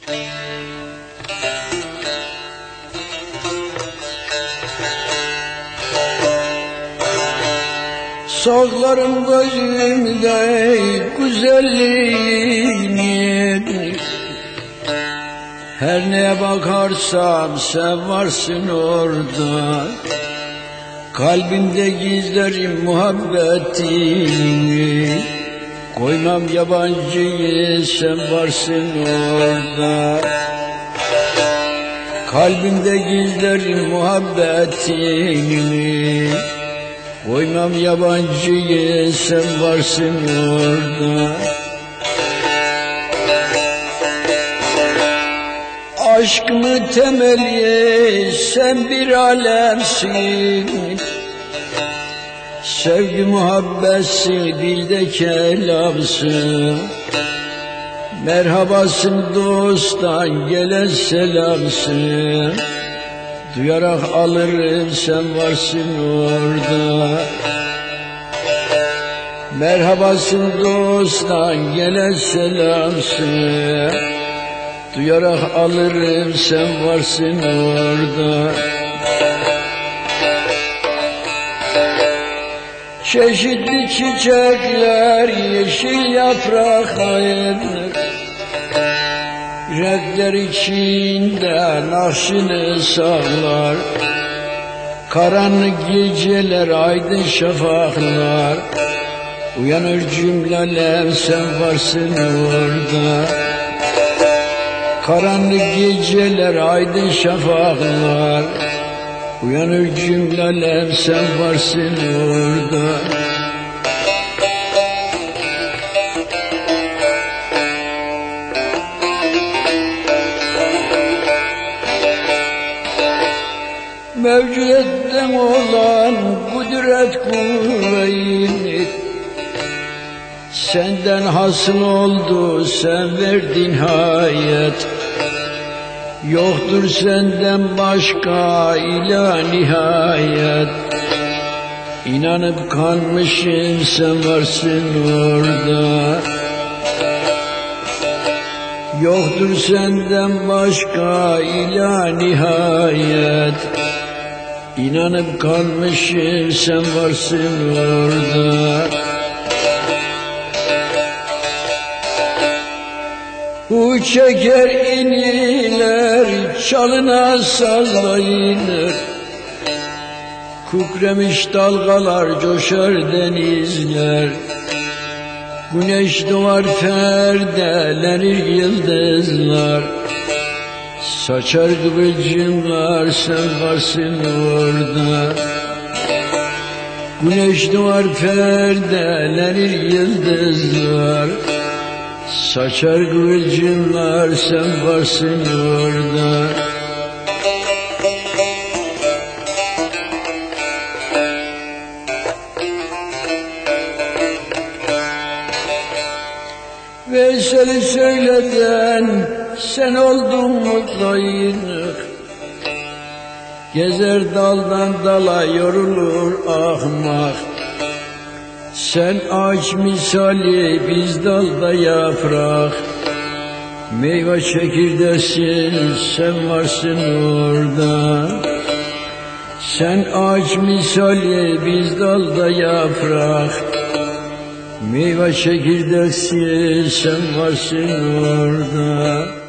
Saklarım gözümde güzelliğini, her neye bakarsam sen varsın orada. Kalbimde gizlerim muhabbetini, koymam yabancıyı, sen varsın orada. Kalbimde gizlerim muhabbetini, koymam yabancıyı, sen varsın orada. Aşkımı temeli sen bir alemsin, sevgi muhabbetsin, dilde kelamsın. Merhabasın dosttan gelen selamsın, duyarak alırım sen varsın orada. Merhabasın dosttan gelen selamsın, duyarak alırım sen varsın orada. Çeşitli çiçekler yeşil yapraklar, renkler içinde nakşını sağlar. Karanlık geceler aydın şafaklar, uyanır cümlelem sen varsın orada. Karanlık geceler aydın şafaklar, uyanır cümlelem sen varsın orada. Mevcudetten olan kudret kuvvetini, senden hasıl oldu, sen verdin hayat. Yoktur senden başka ilah nihayet. İnanıp kanmışım sen varsın orada. Yoktur senden başka ilah nihayet. İnanıp kalmışım sen varsın orada. Bu çeker iniler, çalına sazla iner. Kükremiş dalgalar coşar denizler. Güneş doğar perdelenir yıldızlar. Saçar kıvılcımlar sen varsın orada. Güneş doğar perdelenir yıldızlar. Saçar kıvılcımlar sen varsın orada. Veysel'i söyleden sen oldun mutlu yınık. Gezer daldan dala yorulur ahmak. Sen ağaç misali biz dalda yaprak. Meyve çekirdesin sen varsın orada. Sen ağaç misali biz dalda yaprak. Meyve çekirdeksin sen varsın orada.